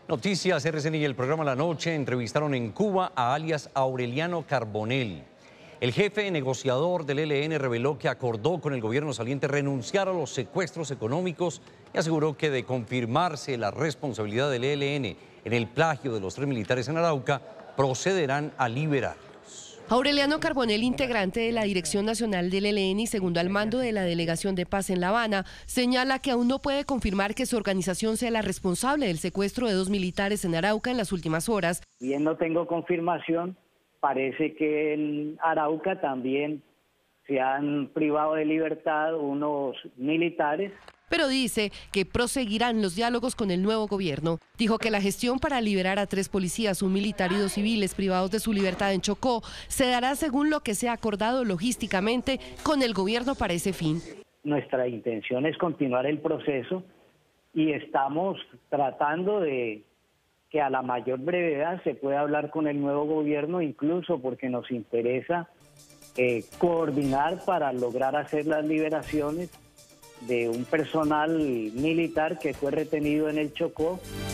Noticias RCN y el programa La Noche entrevistaron en Cuba a alias Aureliano Carbonell. El jefe negociador del ELN reveló que acordó con el gobierno saliente renunciar a los secuestros económicos y aseguró que de confirmarse la responsabilidad del ELN en el plagio de los 3 militares en Arauca, procederán a liberarlos. Aureliano Carbonell, integrante de la Dirección Nacional del ELN y segundo al mando de la Delegación de Paz en La Habana, señala que aún no puede confirmar que su organización sea la responsable del secuestro de 2 militares en Arauca en las últimas horas. Bien, no tengo confirmación. Parece que en Arauca también se han privado de libertad unos militares. Pero dice que proseguirán los diálogos con el nuevo gobierno. Dijo que la gestión para liberar a 3 policías, un militar y 2 civiles privados de su libertad en Chocó se dará según lo que se ha acordado logísticamente con el gobierno para ese fin. Nuestra intención es continuar el proceso y estamos tratando de que a la mayor brevedad se pueda hablar con el nuevo gobierno, incluso porque nos interesa coordinar para lograr hacer las liberaciones de un personal militar que fue retenido en el Chocó.